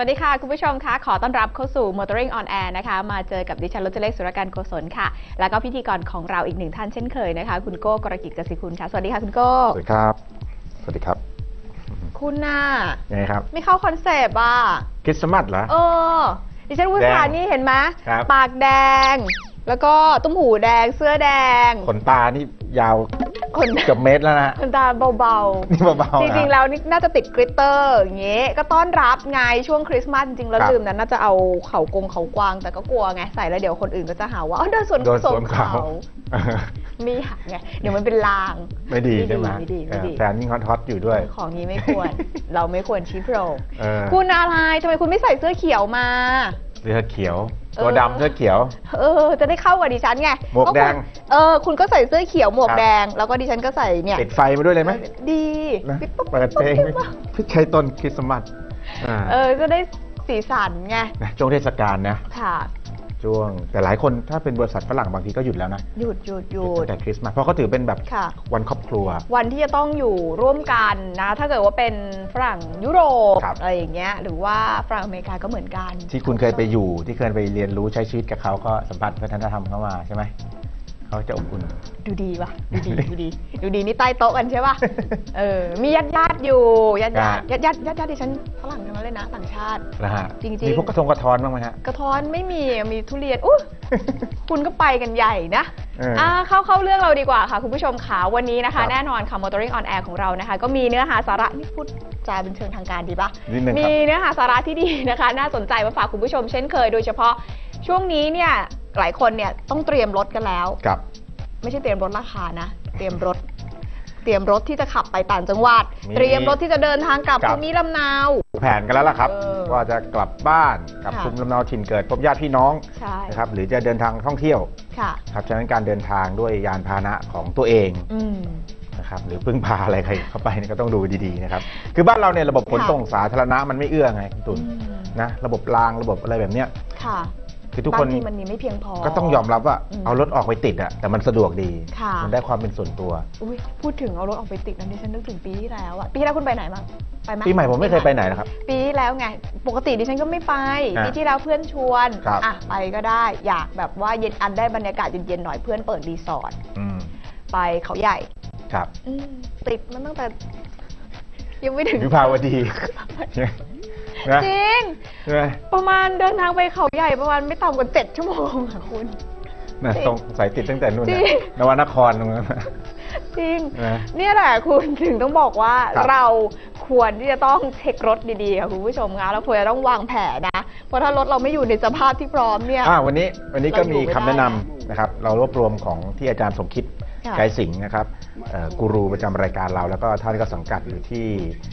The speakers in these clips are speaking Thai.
วัสดีค่ะคุณผู้ชมคะขอต้อนรับเข้าสู่ Motoring on Air นะคะมาเจอกับดิฉันรจเลขสุรการโกศลค่ะแล้วก็พิธีกรของเราอีกหนึ่งท่านเช่นเคยนะคะคุณโก้กรกิจกสิคุณค่ะสวัสดีค่ะคุณโก้สวัสดีครับสวัสดีครับคุณน่ะยังไงครับไม่เข้าคอนเซปต์อ่ะคริสต์มาสเหรอดิฉันอุตส่าห์นี่เห็นไหมปากแดงแล้วก็ตุ้มหูแดงเสื้อแดงขนตานี่ยาวเกือบเมตรแล้วนะขนตาเบาๆนี่เบาๆจริงๆแล้วนี่น่าจะติดกริตเตอร์อย่างเงี้ยก็ต้อนรับไงช่วงคริสต์มาสจริงๆแล้วลืมนั้นน่าจะเอาเขากวางแต่ก็กลัวไงใส่แล้วเดี๋ยวคนอื่นก็จะหาว่าเดินสวนเขาไม่หักไงเดี๋ยวมันเป็นลางไม่ดีใช่ไหมแฟนยิ่งฮอตอยู่ด้วยของนี้ไม่ควรเราไม่ควรชี้โพรงคุณอะไรทำไมคุณไม่ใส่เสื้อเขียวมาเสื้อเขียวตัวดำเสื้อเขียวจะได้เข้ากับดิฉันไงหมวกแดงคุณก็ใส่เสื้อเขียวหมวกแดงแล้วก็ดิฉันก็ใส่เนี่ยปิดไฟมาด้วยเลยไหมดีเปิดเพลงพี่ชัยต้นคริสต์มาสจะได้สีสันไงช่วงเทศกาลนะค่ะช่วงแต่หลายคนถ้าเป็นบริษัทฝรั่งบางทีก็หยุดแล้วนะหยุดแต่คริสต์มาสเพราะเขาถือเป็นแบบวันครอบครัววันที่จะต้องอยู่ร่วมกันนะถ้าเกิดว่าเป็นฝรั่งยุโรปอะไรอย่างเงี้ยหรือว่าฝรั่งอเมริกาก็เหมือนกันที่คุณเคยไปอยู่ที่เคยไปเรียนรู้ใช้ชีวิตกับเขาก็สัมผัสวัฒนธรรมเข้ามาใช่ไหมเขาจะอบอุ่นดูดีป่ะดูดีนี่ใต้โต๊ะกันใช่ป่ะมีญาติอยู่ญาติดิฉันฝรั่งทั้งนั้นเลยนะต่างชาตินะฮะจริงมีพวกกระท้อนบ้างไหมฮะกระท้อนไม่มีทุเรียนคุณก็ไปกันใหญ่นะเข้าเรื่องเราดีกว่าค่ะคุณผู้ชมขาวันนี้นะคะแน่นอนค่ะ Motoring on Air ของเรานะคะก็มีเนื้อหาสาระนี่พูดจาเป็นเชิงทางการดีป่ะมีเนื้อหาสาระที่ดีนะคะน่าสนใจมาฝากคุณผู้ชมเช่นเคยโดยเฉพาะช่วงนี้เนี่ยหลายคนเนี่ยต้องเตรียมรถกันแล้วไม่ใช่เตรียมรถราคานะเตรียมรถที่จะขับไปต่างจังหวัดเตรียมรถที่จะเดินทางกลับภูมิลำเนาแผนกันแล้วล่ะครับว่าจะกลับบ้านกลับภูมิลำเนาถิ่นเกิดพบญาติพี่น้องนะครับหรือจะเดินทางท่องเที่ยวครับฉะนั้นการเดินทางด้วยยานพาหนะของตัวเองนะครับหรือพึ่งพาอะไรใครเข้าไปก็ต้องดูดีๆนะครับคือบ้านเราเนี่ยระบบขนส่งสาธารณะมันไม่เอื้อไงคุณตุ่นนะระบบรางระบบอะไรแบบเนี้ยคือทุกคนมันมีไม่เพียงพอก็ต้องยอมรับว่าเอารถออกไปติดอะแต่มันสะดวกดีมันได้ความเป็นส่วนตัวพูดถึงเอารถออกไปติดนั้นดิฉันนึกถึงปีที่แล้วอะปีที่แล้วคุณไปไหนบ้างไปไหมปีใหม่ผมไม่เคยไปไหนนะครับปีที่แล้วไงปกติดิฉันก็ไม่ไปปีที่แล้วเพื่อนชวนไปก็ได้อยากแบบว่าเย็นอันได้บรรยากาศเย็นๆหน่อยเพื่อนเปิดรีสอร์ทไปเขาใหญ่ครับติดมันตั้งแต่ยังไม่ถึงวิภาวดีจริงประมาณเดินทางไปเขาใหญ่ประมาณไม่ต่ำกว่า7 ชั่วโมงค่ะคุณต้องสายติดตั้งแต่นู่นนวนครตรงนั้นจริงเนี่ยแหละคุณถึงต้องบอกว่าเราควรที่จะต้องเช็ครถดีๆค่ะคุณผู้ชมคะเราควรจะต้องวางแผนนะเพราะถ้ารถเราไม่อยู่ในสภาพที่พร้อมเนี่ยวันนี้ก็มีคำแนะนำนะครับเรารวบรวมของที่อาจารย์สมคิดไกรสิงห์นะครับกูรูประจำรายการเราแล้วก็ท่านก็สังกัดอยู่ที่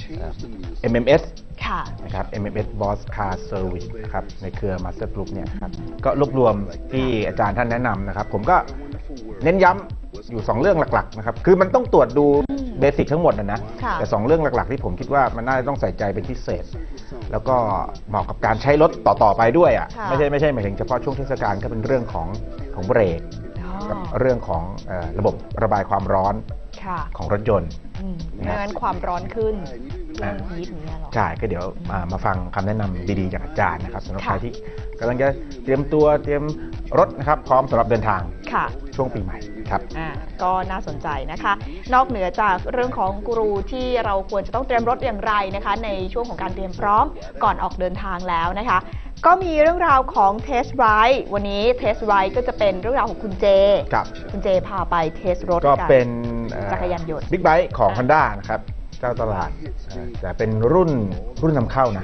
MMS นะครับ MMS Boss Car Service นะครับในเครือ Master Group เนี่ยครับก็รวบรวมที่อาจารย์ท่านแนะนำนะครับผมก็เน้นย้ำอยู่2เรื่องหลักๆนะครับคือมันต้องตรวจดูเบสิกทั้งหมดนะแต่2เรื่องหลักๆที่ผมคิดว่ามันน่าจะต้องใส่ใจเป็นพิเศษแล้วก็เหมาะกับการใช้รถต่อไปด้วยอ่ะไม่ใช่หมายถึงเฉพาะช่วงเทศกาลก็เป็นเรื่องของเบรกกับเรื่องของระบบระบายความร้อนของรถยนต์งั้นความร้อนขึ้นฮีทนี้หรอใช่ก็เดี๋ยวมาฟังคำแนะนำดีๆจากอาจารย์นะครับสำหรับใครที่กำลังจะเตรียมตัวเตรียมรถนะครับพร้อมสำหรับเดินทางช่วงปีใหม่ครับก็น่าสนใจนะคะนอกเหนือจากเรื่องของกูรูที่เราควรจะต้องเตรียมรถอย่างไรนะคะในช่วงของการเตรียมพร้อมก่อนออกเดินทางแล้วนะคะก็มีเรื่องราวของเทสไรด์วันนี้เทสไรด์ก็จะเป็นเรื่องราวของคุณเจพาไปเทสรถก็เป็นจักรยานยนต์บิ๊กไบค์ของ Honda นะครับเจ้าตลาดแต่เป็นรุ่นนำเข้านะ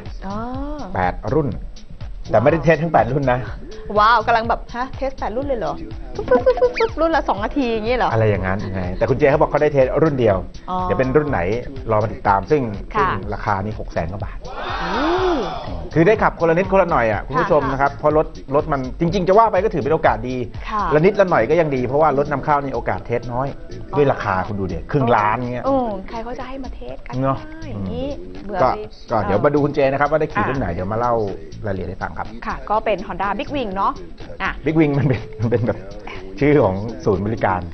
8 รุ่นแต่ไม่ได้เทสทั้ง8 รุ่นนะว้าวกำลังแบบเทส8 รุ่นเลยเหรอรุ่นละ2 นาทีอย่างนี้เหรออะไรอย่างนั้นแต่คุณเจเขาบอกเขาได้เทสรุ่นเดียวจะเป็นรุ่นไหนรอมาติดตามซึ่งราคานี่600,000 กว่าบาทคือได้ขับคนละนิดคนละหน่อยอ่ะคุณผู้ชมนะครับเพราะรถมันจริงๆจะว่าไปก็ถือเป็นโอกาสดีละนิดละหน่อยก็ยังดีเพราะว่ารถนำเข้านี่โอกาสเทสน้อยด้วยราคาคุณดูเดี๋ยวครึ่งล้านเงี้ยใครเขาจะให้มาเทสกันเนาะอย่างนี้ก็เดี๋ยวมาดูคุณเจนะครับว่าได้ขี่รุ่นไหนเดี๋ยวมาเล่ารายละเอียดให้ฟังครับค่ะก็เป็น Honda Big Wing เนาะ Big Wing มันเป็นแบบชื่อของศูนย์บริการ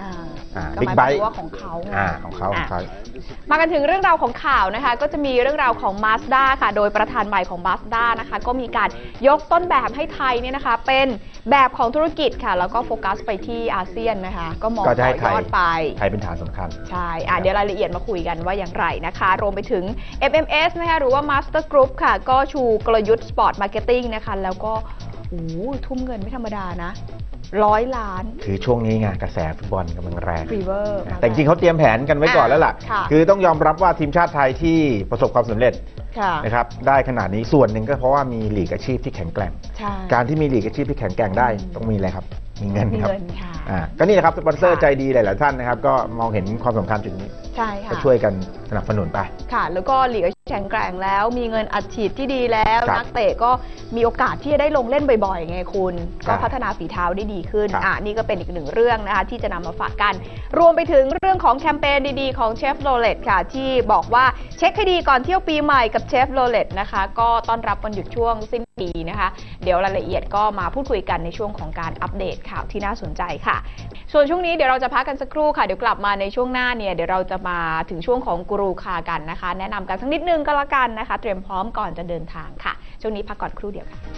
บิ๊กไบค์ของเขาของเขามากันถึงเรื่องราวของข่าวนะคะก็จะมีเรื่องราวของ Mazda ค่ะโดยประธานใหม่ของ Mazda นะคะก็มีการยกต้นแบบให้ไทยเนี่ยนะคะเป็นแบบของธุรกิจค่ะแล้วก็โฟกัสไปที่อาเซียนนะคะก็มองต่อยอดไปไทยเป็นฐานสำคัญใช่เดี๋ยวรายละเอียดมาคุยกันว่าอย่างไรนะคะรวมไปถึง MMS นะคะหรือว่า Master Group ค่ะก็ชูกลยุทธ์ Sport Marketing นะคะแล้วก็ทุ่มเงินไม่ธรรมดานะ100 ล้านคือช่วงนี้ไงกระแสฟุตบอลกำลังแรงฟีเวอร์แต่จริงเขาเตรียมแผนกันไว้ก่อนแล้วล่ะคือต้องยอมรับว่าทีมชาติไทยที่ประสบความสำเร็จนะครับได้ขนาดนี้ส่วนหนึ่งก็เพราะว่ามีลีกอาชีพที่แข็งแกร่งการที่มีลีกอาชีพที่แข็งแกร่งได้ต้องมีอะไรครับมีเงินครับก็นี่แหละครับสปอนเซอร์ใจดีหลายๆท่านนะครับก็มองเห็นความสำคัญจุดนี้ก็ช่วยกันสนับสนุนไปค่ะแล้วก็ลีกแข็งแกร่งแล้วมีเงินอัดฉีดที่ดีแล้วนักเตะก็มีโอกาสที่จะได้ลงเล่นบ่อยๆไงคุณก็พัฒนาฝีเท้าได้ดีขึ้นนี่ก็เป็นอีกหนึ่งเรื่องนะคะที่จะนำมาฝากกันรวมไปถึงเรื่องของแคมเปญดีๆของเชฟโรเลตค่ะที่บอกว่าเช็คให้ดีก่อนเที่ยวปีใหม่กับเชฟโรเลตนะคะก็ต้อนรับวันหยุดช่วงสิ้นปีนะคะเดี๋ยวรายละเอียดก็มาพูดคุยกันในช่วงของการอัปเดตข่าวที่น่าสนใจค่ะส่วนช่วงนี้เดี๋ยวเราจะพักกันสักครู่ค่ะเดี๋ยวกลับมาในช่วงหน้าเนี่ยเดี๋ยวเราจะมาถึงช่วงของกูรูคากันนะคะแนะนำกันสักนิดนึงก็แล้วกันนะคะเตรียมพร้อมก่อนจะเดินทางค่ะช่วงนี้พักก่อนครู่เดียวค่ะ